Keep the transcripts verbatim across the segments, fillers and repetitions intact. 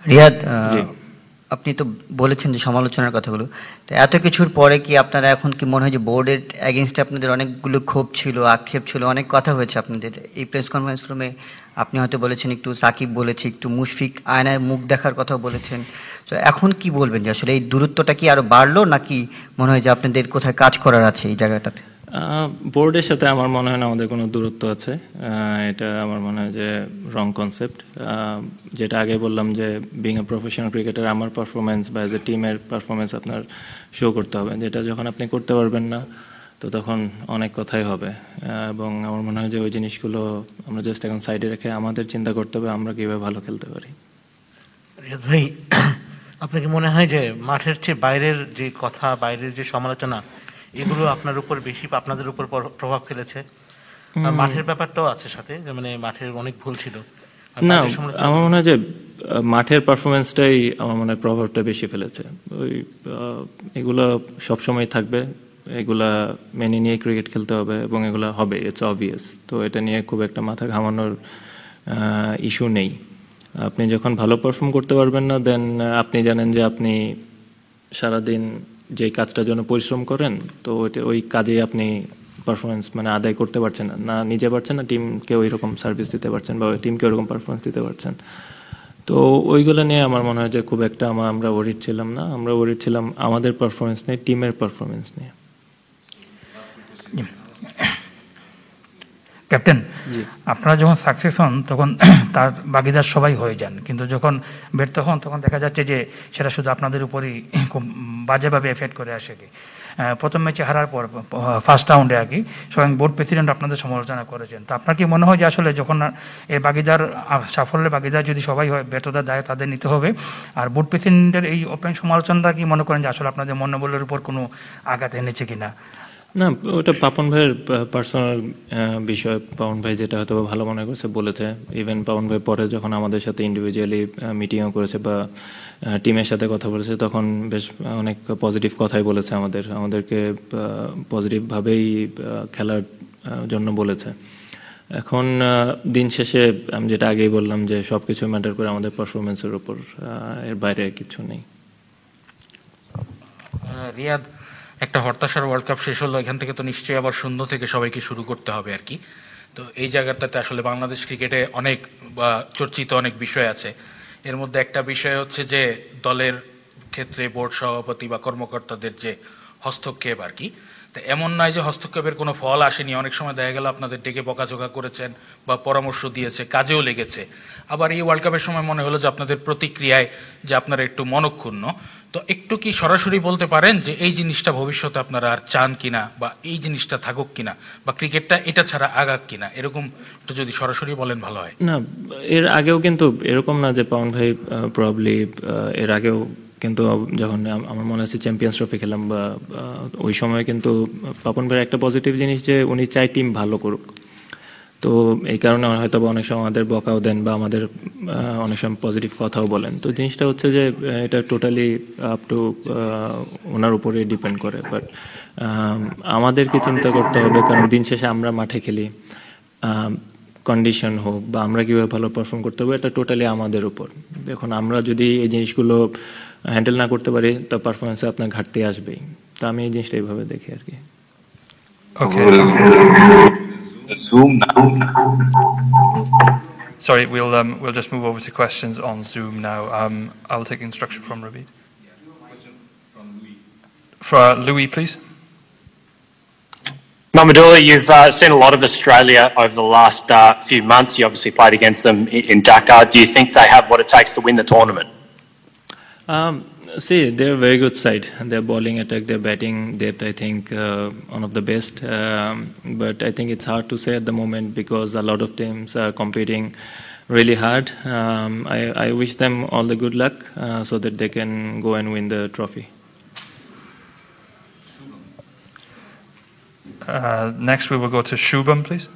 রিয়াদ, আপনি তো বলেছেন যে সমালোচনার কথাগুলো, তো এত কিছুর পরে কি আপনারা এখন কি মনে হয় যে বোর্ডের এগেনস্টে আপনাদের অনেকগুলো ক্ষোভ ছিল, আক্ষেপ ছিল, অনেক কথা হয়েছে আপনাদের এই প্রেস কনফারেন্স রুমে? আপনি হয়তো বলেছেন, একটু সাকিব বলেছে, একটু মুশফিক আয়নায় মুখ দেখার কথাও বলেছেন। তো এখন কি বলবেন যে আসলে এই দূরত্বটা কি আরো বাড়লো, নাকি মনে হয় যে আপনাদের কোথায় কাজ করার আছে এই জায়গাটাতে? বোর্ডের সাথে আমার মনে হয় না আমাদের কোনো দূরত্ব আছে, এটা আমার মনে হয় যে রং কনসেপ্ট। যেটা আগে বললাম যে বিং এ প্রফেশনাল ক্রিকেটার আমার পারফরমেন্স বা এজ এ টিমের পারফরমেন্স আপনার শো করতে হবে, যেটা যখন আপনি করতে পারবেন না তো তখন অনেক কথাই হবে। এবং আমার মনে হয় যে ওই জিনিসগুলো আমরা জাস্ট এখন সাইডে রেখে আমাদের চিন্তা করতে হবে আমরা কীভাবে ভালো খেলতে পারি। রিয়াদ ভাই, আপনার কি মনে হয় যে মাঠের চেয়ে বাইরের যে কথা, বাইরের যে সমালোচনা, এগুলো আপনার উপর বেশি, আপনাদের উপর প্রভাব ফেলেছে? আর মাঠের ব্যাপারটাও আছে সাথে, মানে মাঠের অনেক ভুল ছিল না, আমার মনে হয় যে মাঠের পারফরমেন্সটাই আমার মনে হয় প্রভাবটা বেশি ফেলেছে। ওই এগুলো সবসময় থাকবে, এগুলা মেনে নিয়ে ক্রিকেট খেলতে হবে এবং এগুলো হবে, ইটস অবভিয়াস। তো এটা নিয়ে খুব একটা মাথা ঘামানোর ইস্যু নেই। আপনি যখন ভালো পারফর্ম করতে পারবেন না, দেন আপনি জানেন যে আপনি সারাদিন যে কাজটার জন্য পরিশ্রম করেন, তো ওই কাজে আপনি পারফরমেন্স মানে আদায় করতে পারছেন না, না নিজে পারছেন না, টিমকে ওই রকম সার্ভিস দিতে পারছেন বা টিমকে ওইরকম পারফরমেন্স দিতে পারছেন। তো ওইগুলো নিয়ে আমার মনে হয় যে খুব একটা আমরা ওরিড ছিলাম না, আমরা ওরিড ছিলাম আমাদের পারফরমেন্স নিয়ে, টিমের পারফরমেন্স নিয়ে। ক্যাপ্টেন, আপনারা যখন সাকসেস হন তখন তার ভাগিদার সবাই হয়ে যান, কিন্তু যখন ব্যর্থ হন তখন দেখা যাচ্ছে যে সেটা শুধু আপনাদের উপরই খুব বাজেভাবে এফেক্ট করে আসে। কি প্রথম ম্যাচে হারার পর ফার্স্ট রাউন্ডে আর কি স্বয়ং বোর্ড প্রেসিডেন্ট আপনাদের সমালোচনা করেছেন। তো আপনার কি মনে হয় যে আসলে যখন এই ভাগিদার সাফল্যের ভাগিদার যদি সবাই হয়, ব্যর্থতার দায় তাদের নিতে হবে? আর বোর্ড প্রেসিডেন্টের এই ওপেন সমালোচনাটা কি মনে করেন যে আসলে আপনাদের মনোবলের উপর কোনো আঘাত এনেছে কিনা? না, ওটা পাপন ভাইয়ের পার্সোনাল বিষয়। পাপন ভাই যেটা হয়তো ভালো মনে করছে বলেছে। ইভেন পাপন ভাই পরে যখন আমাদের সাথে ইন্ডিভিজুয়ালি মিটিংও করেছে বা টিমের সাথে কথা বলেছে, তখন বেশ অনেক পজিটিভ কথাই বলেছে আমাদের, আমাদেরকে পজিটিভভাবেই খেলার জন্য বলেছে। এখন দিন শেষে আমি যেটা আগেই বললাম যে সব কিছু ম্যাটার করে আমাদের পারফরমেন্সের উপর, এর বাইরে কিছু নেই। রিয়াদ, একটা হরতাশার ওয়ার্ল্ড কাপ শেষ হলো, এখান থেকে তো নিশ্চয়ই আবার শূন্য থেকে সবাইকে শুরু করতে হবে আর কি। তো এই জায়গাটাতে আসলে বাংলাদেশ ক্রিকেটে অনেক চর্চিত অনেক বিষয় আছে। এর মধ্যে একটা বিষয় হচ্ছে যে দলের ক্ষেত্রে বোর্ড সভাপতি বা কর্মকর্তাদের যে হস্তক্ষেপ আর কি। তো এমন নয় যে হস্তক্ষেপের কোনো ফল আসেনি, অনেক সময় দেখা গেল আপনাদের ডেকে বকাঝোকা করেছেন বা পরামর্শ দিয়েছে, কাজেও লেগেছে। আবার এই ওয়ার্ল্ড কাপের সময় মনে হলো যে আপনাদের প্রতিক্রিয়ায় যে আপনারা একটু মনক্ষুণ্ণ। তো একটু কি সরাসরি বলতে পারেন যে এই জিনিসটা ভবিষ্যতে আপনারা আর চান কিনা, বা এই জিনিসটা থাকুক কিনা, বা ক্রিকেটটা এটা ছাড়া আগাক কিনা, এরকম একটু যদি সরাসরি বলেন ভালো হয়। না, এর আগেও কিন্তু এরকম না যে পাউন ভাই প্রবাবলি এর আগেও কিন্তু যখন আমার মনে আছে চ্যাম্পিয়ন্স ট্রফি খেলাম বা ওই সময় কিন্তু পাপন ভাইয়ের একটা পজিটিভ জিনিস যে উনি চাই টিম ভালো করুক। তো এই কারণে হয়তো অনেক সময় আমাদের বকাও দেন বা আমাদের অনেক সময় পজিটিভ কথাও বলেন। তো জিনিসটা হচ্ছে যে এটা টোটালি আপ টু ওনার উপরে ডিপেন্ড করে। বাট আমাদেরকে চিন্তা করতে হবে, কারণ দিন শেষে আমরা মাঠে খেলি, কন্ডিশন হোক বা আমরা কীভাবে ভালো পারফর্ম করতে হবে, এটা টোটালি আমাদের উপর। দেখুন, আমরা যদি এই জিনিসগুলো হ্যান্ডেল না করতে পারি তো পারফরমেন্সে আপনার ঘাটতি আসবেই। তো আমি এই জিনিসটা এইভাবে দেখি আর কি। Okay. Zoom now. Sorry, we'll um, we'll just move over to questions on Zoom now. Um, I'll take instruction from Ravid. From Louis. For uh, Louis, please. Mahmudullah, you've uh, seen a lot of Australia over the last uh, few months. You obviously played against them in, in Dakar. Do you think they have what it takes to win the tournament? Um, see, they're a very good side. Their bowling attack, their batting depth, I think, uh, one of the best. Um, but I think it's hard to say at the moment because a lot of teams are competing really hard. Um, I, I wish them all the good luck uh, so that they can go and win the trophy. Uh, next, we will go to Shubham, please.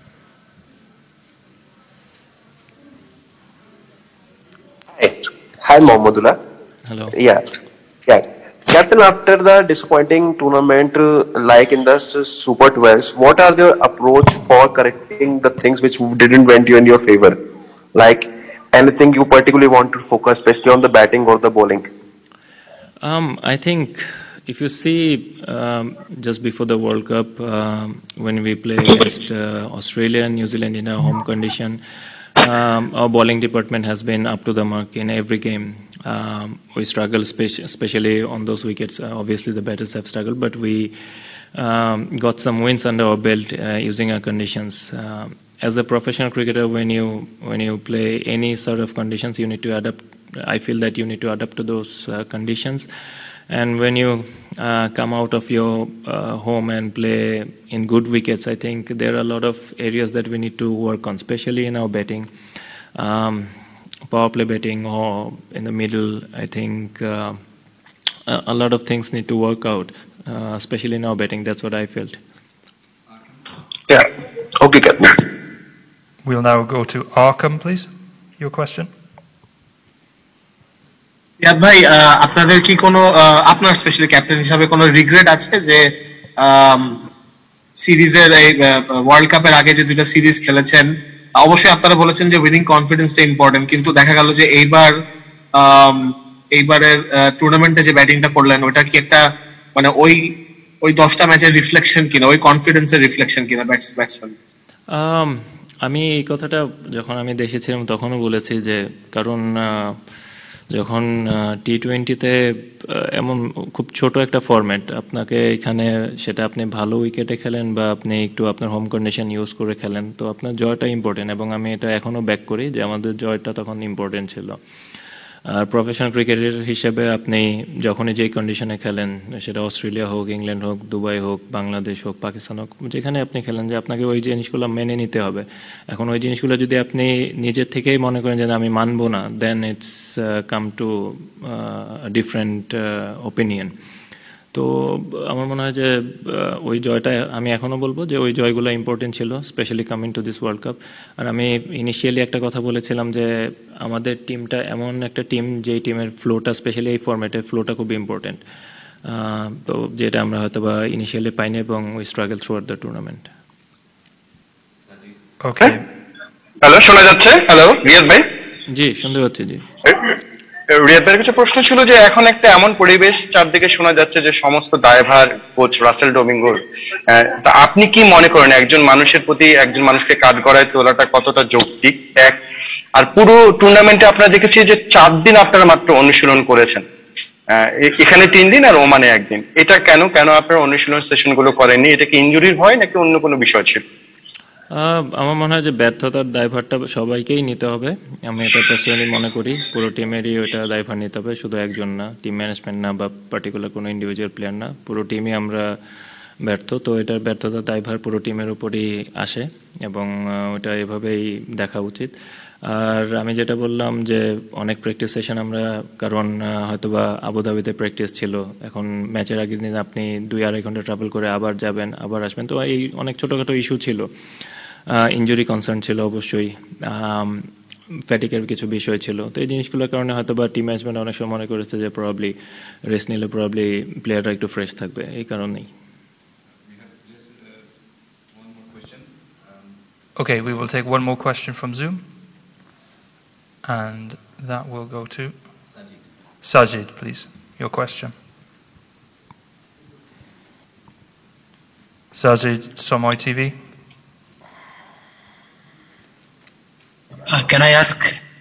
Hi, Hi Mahmudullah. Hello. Yeah, yeah. Captain, after the disappointing tournament, uh, like in the Super twelves, what are your approach for correcting the things which didn't went you in your favor? Like, anything you particularly want to focus, especially on the batting or the bowling? Um, I think if you see um, just before the World Cup, um, when we play against uh, Australia and New Zealand in a home condition, um, our bowling department has been up to the mark in every game. Um, we struggle, spe- especially on those wickets. Uh, obviously, the batters have struggled, but we um, got some wins under our belt uh, using our conditions. Um, as a professional cricketer, when you when you play any sort of conditions, you need to adapt. I feel that you need to adapt to those uh, conditions. And when you uh, come out of your uh, home and play in good wickets, I think there are a lot of areas that we need to work on, especially in our batting. Um, power play batting or in the middle, I think uh, a, a lot of things need to work out, uh, especially in our batting. That's what I felt. Yeah. Okay, Captain. We'll now go to Arkham, please. Your question. Riyad ভাই, আপনাদের কি কোনো আপনার specially captain হিসাবে কোনো regret আছে যে সিরিজের এই ওয়ার্ল্ড কাপের আগে যে দুইটা সিরিজ খেলেছেন, অবশ্যই আপনারা বলেছেন যে উইনিং কনফিডেন্সটা ইম্পর্টেন্ট, কিন্তু দেখা গেল যে এইবার এইবারের টুর্নামেন্টে যে ব্যাটিংটা করলেন ওটা কি একটা মানে ওই ওই দশটা ম্যাচের রিফ্লেকশন কিনা, ওই কনফিডেন্সের রিফ্লেকশন কিনা ব্যাটসম্যান? আমি এই কথাটা যখন আমি দেখেছিলাম তখনও বলেছি যে কারণ যখন টি টোয়েন্টিতে এমন খুব ছোট একটা ফরম্যাট, আপনাকে এখানে সেটা আপনি ভালো উইকেটে খেলেন বা আপনি একটু আপনার হোম কন্ডিশন ইউজ করে খেলেন, তো আপনার জয়টা ইম্পর্টেন্ট, এবং আমি এটা এখনও ব্যাক করি যে আমাদের জয়টা তখন ইম্পর্টেন্ট ছিল। আর প্রফেশনাল ক্রিকেটার হিসেবে আপনি যখনই যেই কন্ডিশনে খেলেন, সেটা অস্ট্রেলিয়া হোক, ইংল্যান্ড হোক, দুবাই হোক, বাংলাদেশ হোক, পাকিস্তান হোক, যেখানে আপনি খেলেন, যে আপনাকে ওই জিনিসগুলো মেনে নিতে হবে। এখন ওই জিনিসগুলো যদি আপনি নিজের থেকেই মনে করেন যে আমি মানবো না, then it's come to different opinion. তো আমার মনে হয় যে ওই জয়টা আমি এখনও বলবো যে ওই জয়গুলো ইম্পর্টেন্ট ছিল, specially coming to this world cup. আর আমি ইনিশিয়ালি একটা কথা বলেছিলাম যে আমাদের টিমটা এমন একটা টিম যেই টিমের ফ্লোটা, স্পেশালি এই ফরম্যাটে ফ্লোটা খুব ইম্পর্টেন্ট, তো যেটা আমরা হয়তো বা ইনিশিয়ালি পাইনি, এবং we struggle throughout the tournament. Okay, hello, শোনা যাচ্ছে? হ্যালো রিয়াদ ভাই। জি, শুনতে পাচ্ছি। জি রিয়াদ ভাইয়ের কিছু প্রশ্ন ছিল যে এখন একটা এমন পরিবেশ চারদিকে শোনা যাচ্ছে যে সমস্ত দায়ভার কোচ রাসেল ডোমিঙ্গোর, তা আপনি কি মনে করেন একজন মানুষের প্রতি একজন মানুষকে কাজ করায় তোলাটা কতটা যৌক্তিক? এক, আর পুরো টুর্নামেন্টে আপনারা দেখেছি যে চার দিন আপনারা মাত্র অনুশীলন করেছেন, এখানে তিন দিন আর ওমানে একদিন, এটা কেন কেন আপনারা অনুশীলন সেশন গুলো করেননি? এটা কি ইনজুরির ভয় নাকি অন্য কোনো বিষয় ছিল? আমার মনে হয় যে ব্যর্থতার দায়ভারটা সবাইকেই নিতে হবে, আমি এটা পার্সোনালি মনে করি। পুরো টিমেরই ওইটা দায়ভার নিতে হবে, শুধু একজন না, টিম ম্যানেজমেন্ট না বা পার্টিকুলার কোনো ইন্ডিভিজুয়াল প্লেয়ার না, পুরো টিমই আমরা ব্যর্থ। তো এটার ব্যর্থতার দায়ভার পুরো টিমের উপরই আসে, এবং ওটা এভাবেই দেখা উচিত। আর আমি যেটা বললাম যে অনেক প্র্যাকটিস সেশন আমরা, কারণ হয়তোবা আবুধাবিতে প্র্যাকটিস ছিল, এখন ম্যাচের আগের দিন আপনি দুই আড়াই ঘন্টা ট্রাভেল করে আবার যাবেন, আবার আসবেন, তো এই অনেক ছোটোখাটো ইস্যু ছিল, ইনজুরি কনসার্ন ছিল অবশ্যই, ফ্যাটিকের কিছু বিষয় ছিল। তো এই জিনিসগুলোর কারণে হয়তো বা টিম ম্যানেজমেন্ট অনেক সময় মনে করেছে যে প্রবাবলি রেস্ট নিলে প্রবাবলি প্লেয়াররা একটু ফ্রেশ থাকবে, এই কারণেই। Okay, we will take one more question from Zoom, and that will go to Sajid. Sajid, please, your question. Sajid, Somoy T V. Uh, can I ask?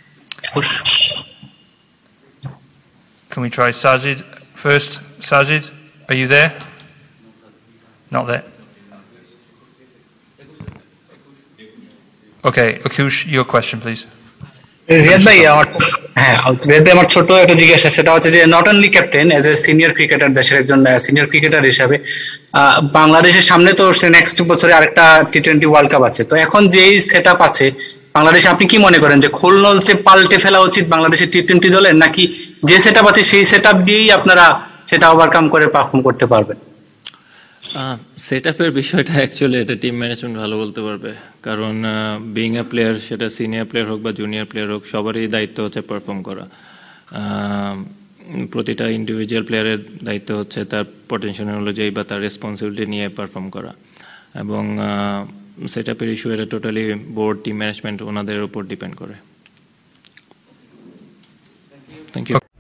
Can we try Sajid first? Sajid, are you there? Not there. Okay, Akush, your question, please. Riyad ভাই, হ্যাঁ রিয়াদ ভাই, আমার ছোট একটা জিজ্ঞাসা, সেটা হচ্ছে যে not only captain, as a senior cricketer, দেশের একজন সিনিয়র ক্রিকেটার হিসাবে বাংলাদেশের সামনে তো নেক্সট বছরে আরেকটা টি টোয়েন্টি ওয়ার্ল্ড কাপ আছে, তো এখন যেই সেট আপ আছে বাংলাদেশে, আপনি কি মনে করেন যে খোলনলসে পাল্টে ফেলা উচিত বাংলাদেশের টি টোয়েন্টি দলের, নাকি যে সেট আপ আছে সেই সেট আপ দিয়েই আপনারা সেটা ওভারকাম করে পারফর্ম করতে পারবেন? সেট আপের বিষয়টা অ্যাকচুয়ালি এটা টিম ম্যানেজমেন্ট ভালো বলতে পারবে, কারণ বিং এ প্লেয়ার, সেটা সিনিয়র প্লেয়ার হোক বা জুনিয়র প্লেয়ার হোক, সবারই দায়িত্ব হচ্ছে পারফর্ম করা। প্রতিটা ইন্ডিভিজুয়াল প্লেয়ারের দায়িত্ব হচ্ছে তার পটেনশিয়াল অনুযায়ী বা তার রেসপন্সিবিলিটি নিয়ে পারফর্ম করা, এবং সেট আপের ইস্যু এটা টোটালি বোর্ড, টিম ম্যানেজমেন্ট ওনাদের উপর ডিপেন্ড করে। Thank you